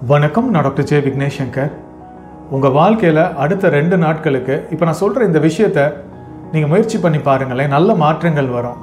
வணக்கம், நான் doctor J Vignesh Shankar. உங்கள் வாழ்க்கையில் அடுத்த 2 நாட்களுக்கு இப்போ நான் சொல்கிற இந்த விஷயத்தை நீங்கள் முயற்சி பண்ணி பாருங்களேன், நல்ல மாற்றங்கள் வரும்.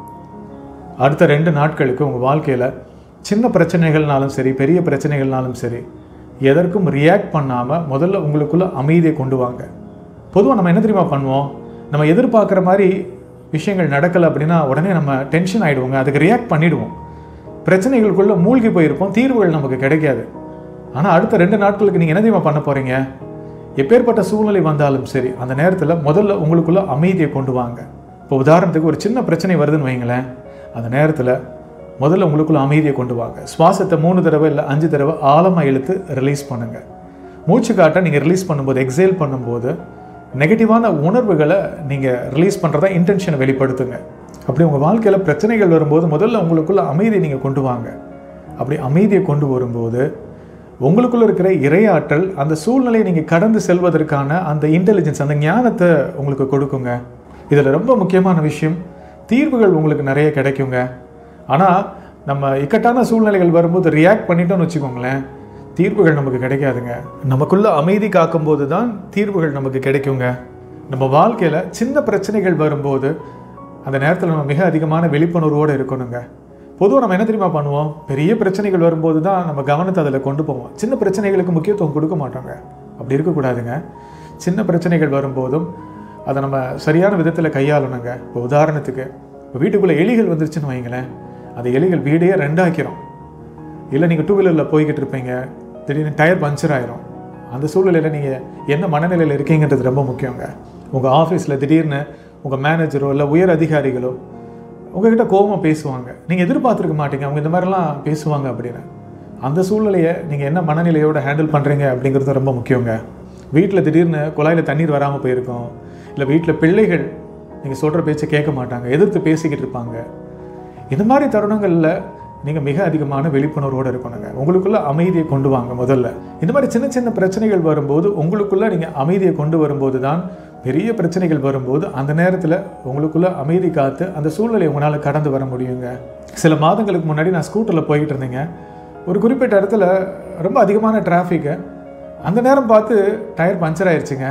அடுத்த 2 நாட்களுக்கு உங்கள் வாழ்க்கையில் சின்ன பிரச்சனைகள்னாலும் சரி, பெரிய பிரச்சனைகள்னாலும் சரி, எதற்கும் ரியாக்ட் பண்ணாமல் முதல்ல உங்களுக்குள்ள அமைதியை கொண்டு வாங்க. பொதுவாக நம்ம என்ன தெரியுமா பண்ணுவோம், நம்ம எதிர்பார்க்குற மாதிரி விஷயங்கள் நடக்கலை அப்படின்னா உடனே நம்ம டென்ஷன் ஆகிடுவோங்க, அதுக்கு ரியாக்ட் பண்ணிவிடுவோம். பிரச்சனைகளுக்குள்ளே மூழ்கி போயிருப்போம், தீர்வுகள் நமக்கு கிடைக்காது. ஆனால் அடுத்த 2 நாட்களுக்கு நீங்கள் என்ன தெரியுமா பண்ண போகிறீங்க, எப்பேற்பட்ட சூழ்நிலை வந்தாலும் சரி அந்த நேரத்தில் முதல்ல உங்களுக்குள்ள அமைதியை கொண்டு வாங்க. இப்போ உதாரணத்துக்கு ஒரு சின்ன பிரச்சனை வருதுன்னு வைங்களேன், அந்த நேரத்தில் முதல்ல உங்களுக்குள்ள அமைதியை கொண்டு வாங்க. சுவாசத்தை 3 தடவை இல்லை 5 தடவை ஆழமாக இழுத்து ரிலீஸ் பண்ணுங்கள். மூச்சு காட்டை நீங்கள் ரிலீஸ் பண்ணும்போது, எக்ஸேல் பண்ணும்போது நெகட்டிவான உணர்வுகளை நீங்கள் ரிலீஸ் பண்ணுறதா இன்டென்ஷனை வெளிப்படுத்துங்க. அப்படி உங்கள் வாழ்க்கையில் பிரச்சனைகள் வரும்போது முதல்ல உங்களுக்குள்ள அமைதியை நீங்கள் கொண்டு வாங்க. அப்படி அமைதியை கொண்டு வரும்போது உங்களுக்குள்ள இருக்கிற இறையாற்றல் அந்த சூழ்நிலையை நீங்கள் கடந்து செல்வதற்கான அந்த இன்டெலிஜென்ஸ், அந்த ஞானத்தை உங்களுக்கு கொடுக்குங்க. இதில் ரொம்ப முக்கியமான விஷயம், தீர்வுகள் உங்களுக்கு நிறைய கிடைக்குங்க. ஆனால் நம்ம இக்கட்டான சூழ்நிலைகள் வரும்போது ரியாக்ட் பண்ணிட்டோம்னு வச்சுக்கோங்களேன், தீர்வுகள் நமக்கு கிடைக்காதுங்க. நமக்குள்ள அமைதி காக்கும்போது தான் தீர்வுகள் நமக்கு கிடைக்குங்க. நம்ம வாழ்க்கையில் சின்ன பிரச்சனைகள் வரும்போது அந்த நேரத்தில் நம்ம மிக அதிகமான விழிப்புணர்வோடு இருக்கணுங்க. பொதுவாக நம்ம என்ன தெரியுமா பண்ணுவோம், பெரிய பிரச்சனைகள் வரும்போது தான் நம்ம கவனத்தை அதில் கொண்டு போவோம், சின்ன பிரச்சனைகளுக்கு முக்கியத்துவம் கொடுக்க மாட்டோங்க. அப்படி இருக்கக்கூடாதுங்க. சின்ன பிரச்சனைகள் வரும்போதும் அதை நம்ம சரியான விதத்தில் கையாளணுங்க. இப்போ உதாரணத்துக்கு இப்போ வீட்டுக்குள்ளே எலிகள் வந்துருச்சுன்னு வைங்களேன், அந்த எலிகள் வீடையே 2 ஆக்கிரும். இல்லை நீங்கள் 2 வீலரில் போய்கிட்டு இருப்பீங்க, திடீர்னு டயர் பஞ்சர் ஆகிரும். அந்த சூழ்நிலையில் நீங்கள் என்ன மனநிலையில் இருக்கீங்கன்றது ரொம்ப முக்கியங்க. உங்கள் ஆஃபீஸில் திடீர்னு உங்கள் மேனேஜரோ இல்லை உயர் அதிகாரிகளோ உங்கள்கிட்ட கோபமாக பேசுவாங்க, நீங்கள் எதிர்பார்த்துருக்க மாட்டீங்க அவங்க இந்த மாதிரிலாம் பேசுவாங்க அப்படின்னு. அந்த சூழ்நிலையை நீங்கள் என்ன மனநிலையோடு ஹேண்டில் பண்ணுறீங்க அப்படிங்கிறது ரொம்ப முக்கியங்க. வீட்டில் திடீர்னு குழாயில் தண்ணீர் வராமல் போயிருக்கோம், இல்லை வீட்டில் பிள்ளைகள் நீங்கள் சொல்கிற பேச்சை கேட்க மாட்டாங்க, எதிர்த்து பேசிக்கிட்டு இருப்பாங்க. இந்த மாதிரி தருணங்களில் நீங்கள் மிக அதிகமான விழிப்புணர்வோடு இருக்கணுங்க. உங்களுக்குள்ள அமைதியை கொண்டு வாங்க. முதல்ல இந்த மாதிரி சின்ன சின்ன பிரச்சனைகள் வரும்போது உங்களுக்குள்ள நீங்கள் அமைதியை கொண்டு வரும்போது தான் பெரிய பிரச்சனைகள் வரும்போது அந்த நேரத்தில் உங்களுக்குள்ள அமைதி காத்து அந்த சூழ்நிலையை உங்களால் கடந்து வர முடியுங்க. சில மாதங்களுக்கு முன்னாடி நான் ஸ்கூட்டரில் போய்கிட்டு இருந்தேங்க. ஒரு குறிப்பிட்ட இடத்துல ரொம்ப அதிகமான டிராஃபிக்கு. அந்த நேரம் பார்த்து டயர் பஞ்சர் ஆயிடுச்சுங்க.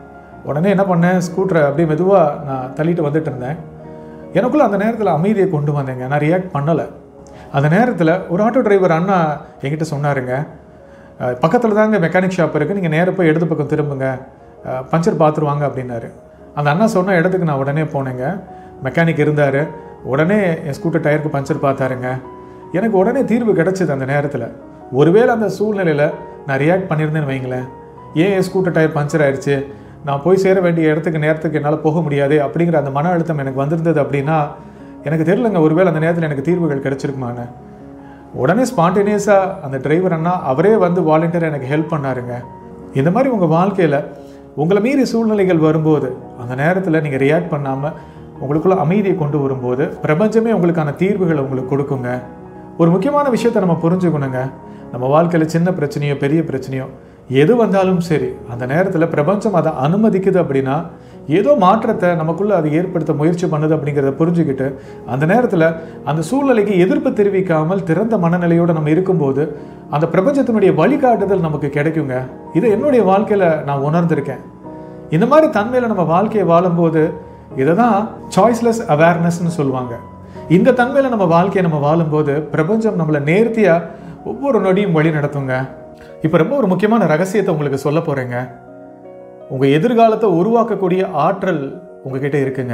உடனே என்ன பண்ணேன், ஸ்கூட்டரை அப்படியே மெதுவாக நான் தள்ளிட்டு வந்துட்டு இருந்தேன். எனக்குள்ளே அந்த நேரத்தில் அமைதியை கொண்டு வந்தேங்க. நான் ரியாக்ட் பண்ணலை. அந்த நேரத்தில் ஒரு ஆட்டோ டிரைவர் அண்ணா என்கிட்ட சொன்னாருங்க, பக்கத்தில் தாங்க மெக்கானிக் ஷாப் இருக்குது, நீங்கள் நேராக போய் இடது பக்கம் திரும்புங்க, பஞ்சர் பார்த்துருவாங்க அப்படின்னாரு. அந்த அண்ணா சொன்ன இடத்துக்கு நான் உடனே போனேங்க. மெக்கானிக் இருந்தார். உடனே என் ஸ்கூட்டர் டயருக்கு பஞ்சர் பார்த்தாருங்க. எனக்கு உடனே தீர்வு கிடச்சிது. அந்த நேரத்தில் ஒருவேளை அந்த சூழ்நிலையில் நான் ரியாக்ட் பண்ணியிருந்தேன்னு வைங்களேன், ஏன் என் ஸ்கூட்டர் டயர் பஞ்சர் ஆயிடுச்சு, நான் போய் சேர வேண்டிய நேரத்துக்கு என்னால் போக முடியாது அப்படிங்கிற அந்த மன அழுத்தம் எனக்கு வந்திருந்தது அப்படின்னா எனக்கு தெரியலங்க, ஒருவேளை அந்த நேரத்தில் எனக்கு தீர்வுகள் கிடச்சிருக்குமான்னு. உடனே ஸ்பான்டேனியஸாக அந்த டிரைவர் அண்ணா அவரே வந்து வாலண்டியராக எனக்கு ஹெல்ப் பண்ணாருங்க. இந்த மாதிரி உங்கள் வாழ்க்கையில் உங்களை மீறி சூழ்நிலைகள் வரும்போது அந்த நேரத்தில் நீங்கள் ரியாக்ட் பண்ணாமல் உங்களுக்குள்ள அமைதியை கொண்டு வரும்போது பிரபஞ்சமே உங்களுக்கான தீர்வுகளை உங்களுக்கு கொடுக்குங்க. ஒரு முக்கியமான விஷயத்தை நம்ம புரிஞ்சுக்கணுங்க. நம்ம வாழ்க்கையில் சின்ன பிரச்சனையோ பெரிய பிரச்சனையோ எது வந்தாலும் சரி அந்த நேரத்தில் பிரபஞ்சம் அதை அனுமதிக்குது அப்படின்னா ஏதோ மாற்றத்தை நமக்குள்ளே அதை ஏற்படுத்த முயற்சி பண்ணுது அப்படிங்கிறத புரிஞ்சுக்கிட்டு அந்த நேரத்தில் அந்த சூழ்நிலைக்கு எதிர்ப்பு தெரிவிக்காமல் திறந்த மனநிலையோடு நம்ம இருக்கும்போது அந்த பிரபஞ்சத்தினுடைய வழிகாட்டுதல் நமக்கு கிடைக்குங்க. இதை என்னுடைய வாழ்க்கையில் நான் உணர்ந்திருக்கேன். இந்த மாதிரி தன்மையில் நம்ம வாழ்க்கையை வாழும்போது இதை தான் சாய்ஸ்லெஸ் அவேர்னஸ்ன்னு சொல்லுவாங்க. இந்த தன்மையில் நம்ம வாழ்க்கையை நம்ம வாழும்போது பிரபஞ்சம் நம்மளை நேர்த்தியாக ஒவ்வொரு நொடியும் வழி நடத்துங்க. இப்போ ரொம்ப ஒரு முக்கியமான ரகசியத்தை உங்களுக்கு சொல்ல போகிறேங்க. உங்கள் எதிர்காலத்தை உருவாக்கக்கூடிய ஆற்றல் உங்ககிட்ட இருக்குங்க.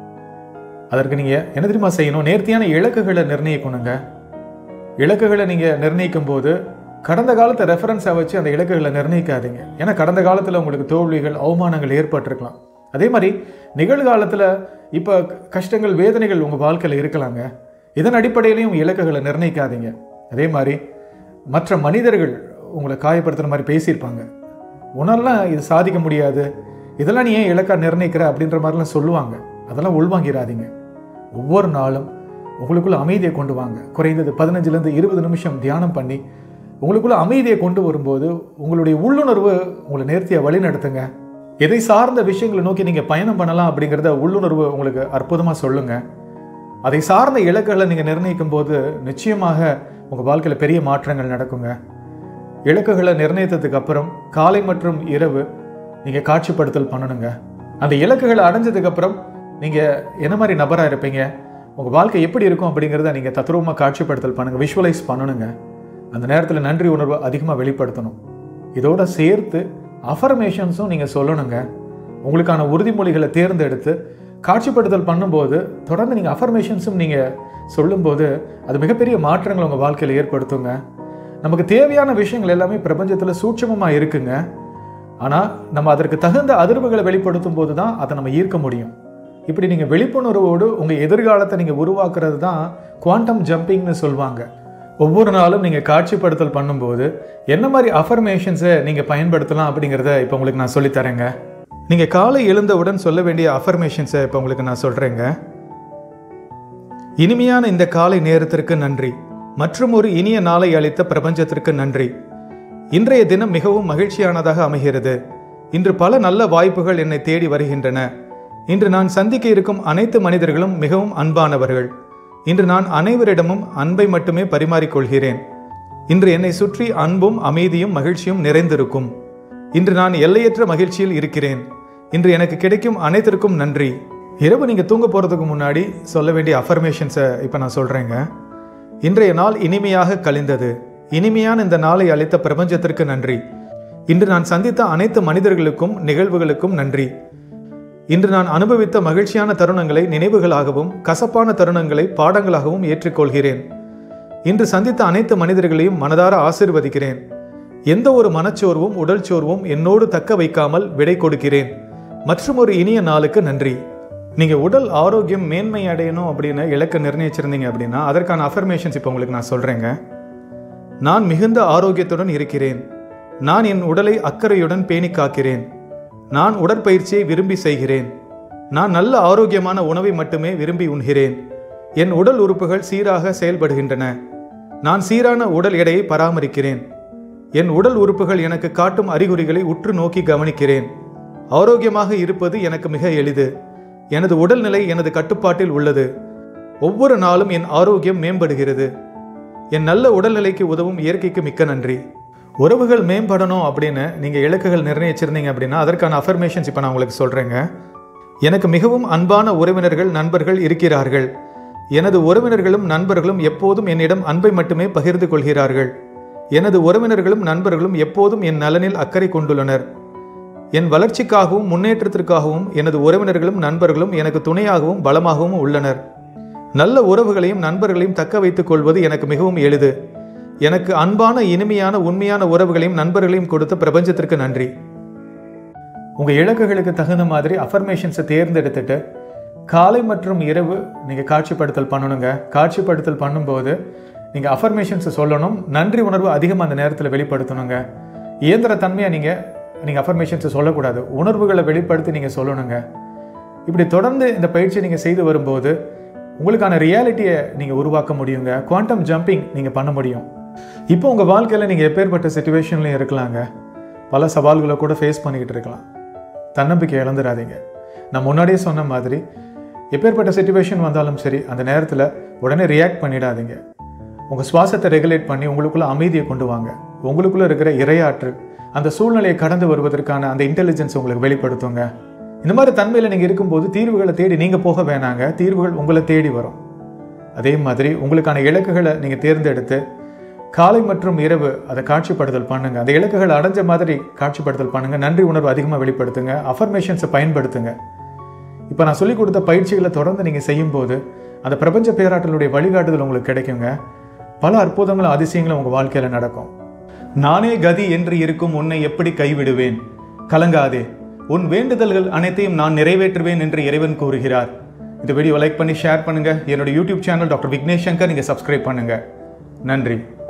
அதற்கு நீங்கள் என்ன தெரியுமா செய்யணும், நேர்த்தியான இலக்குகளை நிர்ணயிக்கணுங்க. இலக்குகளை நீங்கள் நிர்ணயிக்கும் போது கடந்த காலத்தை ரெஃபரன்ஸாக வச்சு அந்த இலக்குகளை நிர்ணயிக்காதீங்க. ஏன்னா கடந்த காலத்தில் உங்களுக்கு தோல்விகள் அவமானங்கள் ஏற்பட்டிருக்கலாம். அதே மாதிரி நிகழ்காலத்தில் இப்போ கஷ்டங்கள் வேதனைகள் உங்கள் வாழ்க்கையில் இருக்கலாங்க. இதன் அடிப்படையிலையும் இலக்குகளை நிர்ணயிக்காதீங்க. அதே மாதிரி மற்ற மனிதர்கள் உங்களை காயப்படுத்துகிற மாதிரி பேசியிருப்பாங்க, உன்னாலாம் இது சாதிக்க முடியாது, இதெல்லாம் நீ ஏன் இலக்கா நிர்ணயிக்கிற அப்படின்ற மாதிரிலாம் சொல்லுவாங்க. அதெல்லாம் உள்வாங்கிறாதீங்க. ஒவ்வொரு நாளும் உங்களுக்குள்ள அமைதியை கொண்டு வாங்க. குறைந்தது 15லேருந்து 20 நிமிஷம் தியானம் பண்ணி உங்களுக்குள்ள அமைதியை கொண்டு வரும்போது உங்களுடைய உள்ளுணர்வு உங்களை நேர்த்தியாக வழி நடத்துங்க. எதை சார்ந்த விஷயங்களை நோக்கி நீங்கள் பயணம் பண்ணலாம் அப்படிங்கிறத உள்ளுணர்வு உங்களுக்கு அற்புதமாக சொல்லுங்கள். அதை சார்ந்த இலக்குகளை நீங்கள் நிர்ணயிக்கும் போது நிச்சயமாக உங்கள் வாழ்க்கையில் பெரிய மாற்றங்கள் நடக்குங்க. இலக்குகளை நிர்ணயித்ததுக்கு அப்புறம் காலை மற்றும் இரவு நீங்கள் காட்சிப்படுத்தல் பண்ணணுங்க. அந்த இலக்குகளை அடைஞ்சதுக்கப்புறம் நீங்கள் என்ன மாதிரி நபராக இருப்பீங்க, உங்கள் வாழ்க்கை எப்படி இருக்கும் அப்படிங்கிறத நீங்கள் தத்ரூபமாக காட்சிப்படுத்தல் பண்ணுங்கள், விஷுவலைஸ் பண்ணணுங்க. அந்த நேரத்தில் நன்றி உணர்வை அதிகமாக வெளிப்படுத்தணும். இதோட சேர்த்து அஃபர்மேஷன்ஸும் நீங்கள் சொல்லணுங்க. உங்களுக்கான உறுதிமொழிகளை தேர்ந்தெடுத்து காட்சிப்படுத்தல் பண்ணும்போது தொடர்ந்து நீங்கள் அஃபர்மேஷன்ஸும் நீங்கள் சொல்லும்போது அது மிகப்பெரிய மாற்றங்கள் உங்கள் வாழ்க்கையில் ஏற்படுத்துங்க. நமக்கு தேவையான விஷயங்கள் எல்லாமே பிரபஞ்சத்தில் சூட்சமமாக இருக்குங்க. ஆனால் நம்ம அதற்கு தகுந்த அதிர்வுகளை வெளிப்படுத்தும் போது தான் அதை நம்ம ஈர்க்க முடியும். இப்படி நீங்கள் விழிப்புணர்வோடு உங்கள் எதிர்காலத்தை நீங்கள் உருவாக்குறது தான் குவாண்டம் ஜம்பிங்னு சொல்லுவாங்க. ஒவ்வொரு நாளும் நீங்கள் காட்சிப்படுத்தல் பண்ணும்போது என்ன மாதிரி அஃபர்மேஷன்ஸை நீங்கள் பயன்படுத்தலாம் அப்படிங்கிறத இப்போ உங்களுக்கு நான் சொல்லித்தரேங்க. நீங்கள் காலை எழுந்தவுடன் சொல்ல வேண்டிய அஃபர்மேஷன்ஸை இப்போ உங்களுக்கு நான் சொல்கிறேங்க. இனிமையான இந்த காலை நேரத்திற்கு நன்றி. மற்றும் ஒரு இனிய நாளை அளித்த பிரபஞ்சத்திற்கு நன்றி. இன்றைய தினம் மிகவும் மகிழ்ச்சியானதாக அமைகிறது. இன்று பல நல்ல வாய்ப்புகள் என்னை தேடி வருகின்றன. இன்று நான் சந்திக்க இருக்கும் அனைத்து மனிதர்களும் மிகவும் அன்பானவர்கள். இன்று நான் அனைவரிடமும் அன்பை மட்டுமே பரிமாறிக்கொள்கிறேன். இன்று என்னை சுற்றி அன்பும் அமைதியும் மகிழ்ச்சியும் நிறைந்திருக்கும். இன்று நான் எல்லையற்ற மகிழ்ச்சியில் இருக்கிறேன். இன்று எனக்கு கிடைக்கும் அனைத்திற்கும் நன்றி. இரவு நீங்கள் தூங்க போகிறதுக்கு முன்னாடி சொல்ல வேண்டிய அஃபர்மேஷன்ஸை இப்போ நான் சொல்கிறேங்க. இன்றைய நாள் இனிமையாக கழிந்தது. இனிமையான இந்த நாளை அளித்த பிரபஞ்சத்திற்கு நன்றி. இன்று நான் சந்தித்த அனைத்து மனிதர்களுக்கும் நிகழ்வுகளுக்கும் நன்றி. இன்று நான் அனுபவித்த மகிழ்ச்சியான தருணங்களை நினைவுகளாகவும் கசப்பான தருணங்களை பாடங்களாகவும் ஏற்றுக்கொள்கிறேன். இன்று சந்தித்த அனைத்து மனிதர்களையும் மனதார ஆசீர்வதிக்கிறேன். எந்த ஒரு மனச்சோர்வும் உடல் சோர்வும் என்னோடு தக்க வைக்காமல் விடை கொடுக்கிறேன். மற்றும் ஒரு இனிய நாளுக்கு நன்றி. நீங்கள் உடல் ஆரோக்கியம் மேன்மை அடையணும் அப்படின்னு இலக்கு நிர்ணயிச்சிருந்தீங்க அப்படின்னா அதற்கான அஃபர்மேஷன்ஸ் இப்போ உங்களுக்கு நான் சொல்கிறேங்க. நான் மிகுந்த ஆரோக்கியத்துடன் இருக்கிறேன். நான் என் உடலை அக்கறையுடன் பேணி காக்கிறேன். நான் உடற்பயிற்சியை விரும்பி செய்கிறேன். நான் நல்ல ஆரோக்கியமான உணவை மட்டுமே விரும்பி உண்கிறேன். என் உடல் உறுப்புகள் சீராக செயல்படுகின்றன. நான் சீரான உடல் எடையை பராமரிக்கிறேன். என் உடல் உறுப்புகள் எனக்கு காட்டும் அறிகுறிகளை உற்று நோக்கி கவனிக்கிறேன். ஆரோக்கியமாக இருப்பது எனக்கு மிக எளிது. எனது உடல்நிலை எனது கட்டுப்பாட்டில் உள்ளது. ஒவ்வொரு நாளும் என் ஆரோக்கியம் மேம்படுகிறது. என் நல்ல உடல்நிலைக்கு உதவும் இயற்கைக்கு மிக்க நன்றி. உறவுகள் மேம்படணும் அப்படின்னு நீங்கள் இலக்குகள் நிர்ணயிச்சிருந்தீங்க அப்படின்னா அதற்கான அஃபர்மேஷன்ஸ் இப்போ நான் உங்களுக்கு சொல்கிறேங்க. எனக்கு மிகவும் அன்பான உறவினர்கள் நண்பர்கள் இருக்கிறார்கள். எனது உறவினர்களும் நண்பர்களும் எப்போதும் என்னிடம் அன்பை மட்டுமே பகிர்ந்து கொள்கிறார்கள். எனது உறவினர்களும் நண்பர்களும் எப்போதும் என் நலனில் அக்கறை கொண்டுள்ளனர். என் வளர்ச்சிக்காகவும் முன்னேற்றத்திற்காகவும் எனது உறவினர்களும் நண்பர்களும் எனக்கு துணையாகவும் பலமாகவும் உள்ளனர். நல்ல உறவுகளையும் நண்பர்களையும் தக்க வைத்துக் கொள்வது எனக்கு மிகவும் எளிது. எனக்கு அன்பான இனிமையான உண்மையான உறவுகளையும் நண்பர்களையும் கொடுத்த பிரபஞ்சத்திற்கு நன்றி. உங்கள் இலக்குகளுக்கு தகுந்த மாதிரி அஃபர்மேஷன்ஸை தேர்ந்தெடுத்துட்டு காலை மற்றும் இரவு நீங்கள் காட்சிப்படுத்தல் பண்ணணுங்க. காட்சிப்படுத்தல் பண்ணும்போது நீங்கள் அஃபர்மேஷன்ஸை சொல்லணும். நன்றி உணர்வு அதிகமாக அந்த நேரத்தில் வெளிப்படுத்தணுங்க. இயந்திர தன்மையாக நீங்கள் அஃபர்மேஷன்ஸை சொல்லக்கூடாது. உணர்வுகளை வெளிப்படுத்தி நீங்கள் சொல்லணுங்க. இப்படி தொடர்ந்து இந்த பயிற்சியை நீங்கள் செய்து வரும்போது உங்களுக்கான ரியாலிட்டியை நீங்கள் உருவாக்க முடியுங்க. குவாண்டம் ஜம்பிங் நீங்கள் பண்ண முடியும். இப்போ உங்கள் வாழ்க்கையில் நீங்கள் எப்பேற்பட்ட சிச்சுவேஷன்லையும் இருக்கலாங்க. பல சவால்களை கூட ஃபேஸ் பண்ணிக்கிட்டு இருக்கலாம். தன்னம்பிக்கை இழந்துடாதீங்க. நான் முன்னாடியே சொன்ன மாதிரி எப்பேற்பட்ட சிச்சுவேஷன் வந்தாலும் சரி அந்த நேரத்தில் உடனே ரியாக்ட் பண்ணிடாதீங்க. உங்கள் சுவாசத்தை ரெகுலேட் பண்ணி உங்களுக்குள்ள அமைதியை கொண்டு வாங்க. உங்களுக்குள்ளே இருக்கிற இரையாற்றல் அந்த சூழ்நிலையை கடந்து வருவதற்கான அந்த இன்டெலிஜென்ஸ் உங்களுக்கு வெளிப்படுத்துங்க. இந்த மாதிரி தன்மையில் நீங்கள் இருக்கும்போது தீர்வுகளை தேடி நீங்கள் போக வேணாங்க. தீர்வுகள் உங்களை தேடி வரும். அதே மாதிரி உங்களுக்கான இலக்குகளை நீங்கள் தேர்ந்தெடுத்து காலை மற்றும் இரவு அதை காட்சிப்படுத்தல் பண்ணுங்க. அந்த இலக்குகளை அடைஞ்ச மாதிரி காட்சிப்படுத்தல் பண்ணுங்க. நன்றி உணர்வு அதிகமாக வெளிப்படுத்துங்க. அஃபர்மேஷன்ஸை பயன்படுத்துங்க. இப்போ நான் சொல்லிக் கொடுத்த பயிற்சிகளை தொடர்ந்து நீங்கள் செய்யும்போது அந்த பிரபஞ்ச பேராற்றலுடைய வழிகாட்டுதல் உங்களுக்கு கிடைக்குங்க. பல அற்புதங்களும் அதிசயங்களும் உங்கள் வாழ்க்கையில் நடக்கும். நானே கதி என்று இருக்கும் உன்னை எப்படி கைவிடுவேன்? கலங்காதே, உன் வேண்டுதல்கள் அனைத்தையும் நான் நிறைவேற்றுவேன் என்று இறைவன் கூறுகிறார். இந்த வீடியோ லைக் பண்ணி ஷேர் பண்ணுங்க. என்னோட YouTube channel doctor Vignesh Shankar நீங்கள் சப்ஸ்கிரைப் பண்ணுங்க. நன்றி.